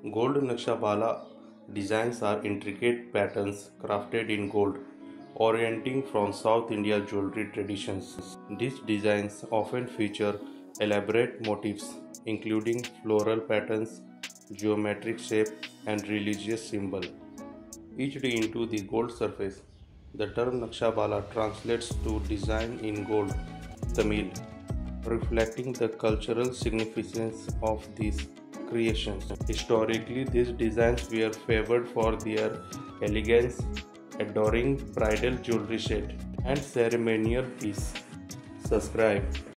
Gold Naksha Bala designs are intricate patterns crafted in gold, orienting from South India jewelry traditions. These designs often feature elaborate motifs, including floral patterns, geometric shape, and religious symbol. Etched into the gold surface, the term Naksha Bala translates to design in gold, Tamil, reflecting the cultural significance of these creations. Historically, these designs were favored for their elegance, adorning bridal jewelry set and ceremonial piece. Subscribe.